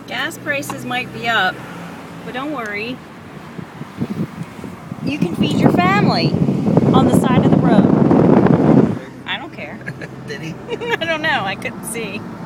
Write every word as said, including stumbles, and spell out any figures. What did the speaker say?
Gas prices might be up, but don't worry. You can feed your family on the side of the road. I don't care. Did he? I don't know. I couldn't see.